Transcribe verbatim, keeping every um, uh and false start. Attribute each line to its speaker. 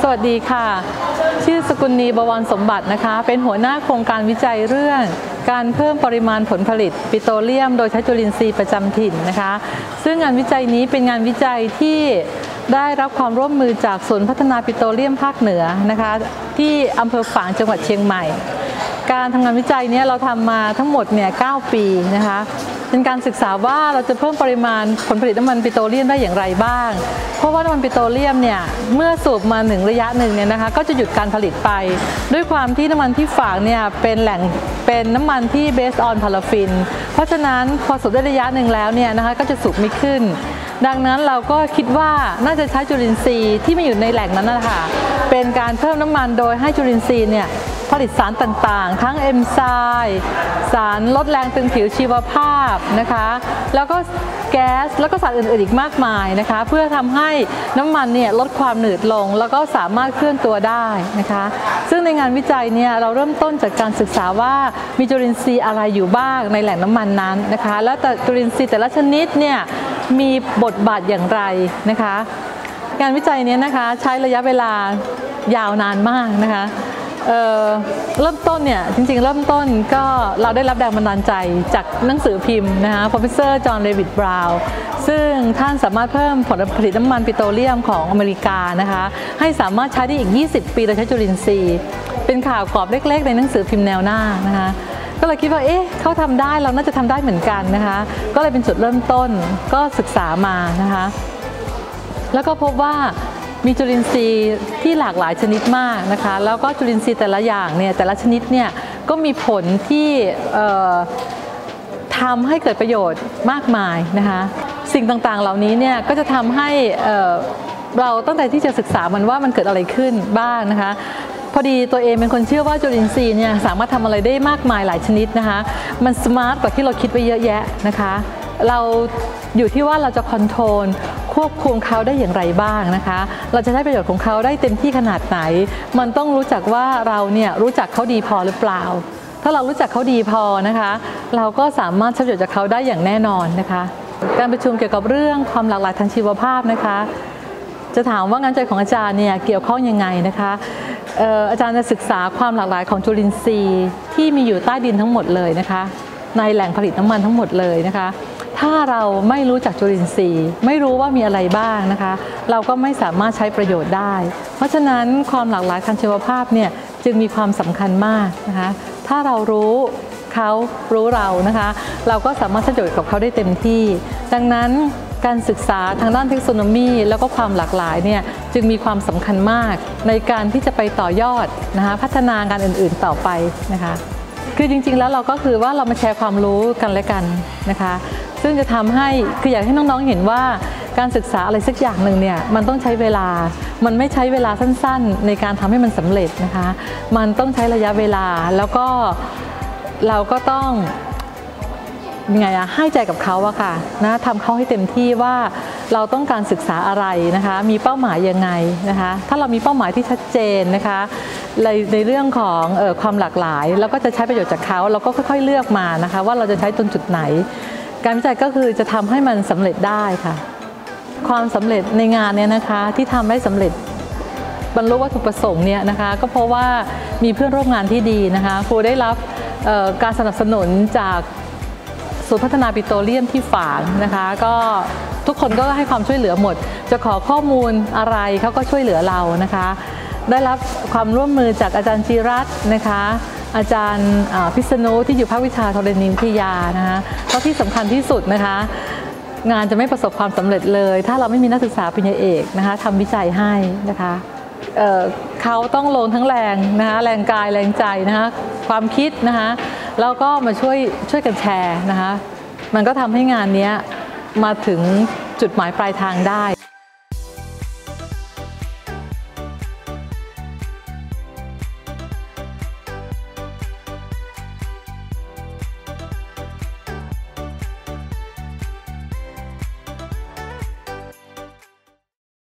Speaker 1: วัสดีค่ะชื่อสกุลนีบวรสมบัตินะคะเป็นหัวหน้าโครงการวิจัยเรื่องการเพิ่มปริมาณผลผลิตปิโตรเลียมโดยใช้จุลินทรีย์ประจำถิ่นนะคะซึ่งงานวิจัยนี้เป็นงานวิจัยที่ได้รับความร่วมมือจากศูนย์พัฒนาปิโตรเลียมภาคเหนือนะคะที่อำเภอฝางจังหวัดเชียงใหม่การทำงานวิจัยนี้เราทำมาทั้งหมดเนี่ยเก้าปีนะคะเป็นการศึกษาว่าเราจะเพิ่มปริมาณผลผลิตน้ำมันปิโตรเลียมได้อย่างไรบ้างเพราะว่าน้ำมันปิโตรเลียมเนี่ยเมื่อสูบมาหนึ่งระยะหนึ่งเนี่ยนะคะก็จะหยุดการผลิตไปด้วยความที่น้ำมันที่ฝางเนี่ยเป็นแหล่งเป็นน้ำมันที่ based on พาราฟินเพราะฉะนั้นพอสูบได้ระยะหนึ่งแล้วเนี่ยนะคะก็จะสูบไม่ขึ้นดังนั้นเราก็คิดว่าน่าจะใช้จุลินทรีย์ที่มีอยู่ในแหล่งนั้นนะคะเป็นการเพิ่มน้ำมันโดยให้จุลินทรีย์เนี่ยผลิตสารต่างๆทั้งเอนไซม์สารลดแรงตึงผิวชีวภาพนะคะแล้วก็แก๊สแล้วก็สารอื่นๆอีกมากมายนะคะเพื่อทำให้น้ำมันเนี่ยลดความหนืดลงแล้วก็สามารถเคลื่อนตัวได้นะคะซึ่งในงานวิจัยเนี่ยเราเริ่มต้นจากการศึกษาว่ามีจุลินทรีย์อะไรอยู่บ้างในแหล่งน้ำมันนั้นนะคะแล้วแต่จุลินทรีย์แต่ละชนิดเนี่ยมีบทบาทอย่างไรนะคะงานวิจัยนี้นะคะใช้ระยะเวลายาวนานมากนะคะเอ่อเริ่มต้นเนี่ยจริงๆเริ่มต้นก็เราได้รับแรงบันดาลใจจากหนังสือพิมพ์นะคะ Professor John David Brown ซึ่งท่านสามารถเพิ่มผลผลิตน้ำมันปิโตรเลียมของอเมริกานะคะให้สามารถใช้ได้อีกยี่สิบปีโดยใช้จุลินทรีย์เป็นข่าวกรอบเล็กๆในหนังสือพิมพ์แนวหน้านะคะก็เลยคิดว่าเอ๊ะเขาทำได้เราน่าจะทำได้เหมือนกันนะคะก็เลยเป็นจุดเริ่มต้นก็ศึกษามานะคะแล้วก็พบว่ามีจุลินทรีย์ที่หลากหลายชนิดมากนะคะแล้วก็จุลินทรีย์แต่ละอย่างเนี่ยแต่ละชนิดเนี่ยก็มีผลที่ทำให้เกิดประโยชน์มากมายนะคะสิ่งต่างๆเหล่านี้เนี่ยก็จะทำให้เราตั้งแต่ที่จะศึกษามันว่ามันเกิดอะไรขึ้นบ้างนะคะพอดีตัวเองเป็นคนเชื่อว่าจุลินทรีย์เนี่ยสามารถทำอะไรได้มากมายหลายชนิดนะคะมันสมาร์ทกว่าที่เราคิดไปเยอะแยะนะคะเราอยู่ที่ว่าเราจะคอนโทรลควบคุมเขาได้อย่างไรบ้างนะคะเราจะได้ประโยชน์ของเขาได้เต็มที่ขนาดไหนมันต้องรู้จักว่าเราเนี่ยรู้จักเขาดีพอหรือเปล่าถ้าเรารู้จักเขาดีพอนะคะเราก็สามารถใช้ประโยชน์จากเขาได้อย่างแน่นอนนะคะการประชุมเกี่ยวกับเรื่องความหลากหลายทางชีวภาพนะคะจะถามว่างานวิจัยของอาจารย์เนี่ยเกี่ยวข้องยังไงนะคะอาจารย์จะศึกษาความหลากหลายของจุลินทรีย์ที่มีอยู่ใต้ดินทั้งหมดเลยนะคะในแหล่งผลิตน้ำมันทั้งหมดเลยนะคะถ้าเราไม่รู้จักจุลินทรีย์ไม่รู้ว่ามีอะไรบ้างนะคะเราก็ไม่สามารถใช้ประโยชน์ได้เพราะฉะนั้นความหลากหลายทางชีวภาพเนี่ยจึงมีความสำคัญมากนะคะถ้าเรารู้เขารู้เรานะคะเราก็สามารถใช้ประโยชน์กับเขาได้เต็มที่ดังนั้นการศึกษาทางด้านเทคโนโลยีแล้วก็ความหลากหลายเนี่ยจึงมีความสำคัญมากในการที่จะไปต่อยอดนะคะพัฒนางานอื่นๆต่อไปนะคะคือจริงๆแล้วเราก็คือว่าเรามาแชร์ความรู้กันและกันนะคะซึ่งจะทำให้คืออยากให้น้องๆเห็นว่าการศึกษาอะไรสักอย่างหนึ่งเนี่ยมันต้องใช้เวลามันไม่ใช้เวลาสั้นๆในการทำให้มันสำเร็จนะคะมันต้องใช้ระยะเวลาแล้วก็เราก็ต้องยังไงอะให้ใจกับเขาอะค่ะนะทำเขาให้เต็มที่ว่าเราต้องการศึกษาอะไรนะคะมีเป้าหมายยังไงนะคะถ้าเรามีเป้าหมายที่ชัดเจนนะคะในในเรื่องของเอ่อความหลากหลายแล้วก็จะใช้ประโยชน์จากเขาเราก็ค่อยๆเลือกมานะคะว่าเราจะใช้ตรงจุดไหนการวิจัยก็คือจะทำให้มันสำเร็จได้ค่ะความสำเร็จในงานเนี่ยนะคะที่ทำได้สำเร็จบรรลุวัตถุประสงค์เนี่ยนะคะก็เพราะว่ามีเพื่อนร่วมงานที่ดีนะคะครูได้รับการสนับสนุนจากศูนย์พัฒนาปิโตรเลียมที่ฝางนะคะก็ทุกคนก็ให้ความช่วยเหลือหมดจะขอข้อมูลอะไรเขาก็ช่วยเหลือเรานะคะได้รับความร่วมมือจากอาจารย์จีรัตน์นะคะอาจารย์พิษณุที่อยู่ภาควิชาธรณีวิทยานะคะก็ที่สำคัญที่สุดนะคะงานจะไม่ประสบความสำเร็จเลยถ้าเราไม่มีนักศึกษาปริญญาเอกนะคะทำวิจัยให้นะคะเอ่อเขาต้องลงทั้งแรงนะคะแรงกายแรงใจนะคะความคิดนะคะแล้วก็มาช่วยช่วยกันแชร์นะคะมันก็ทำให้งานนี้มาถึงจุดหมายปลายทางได้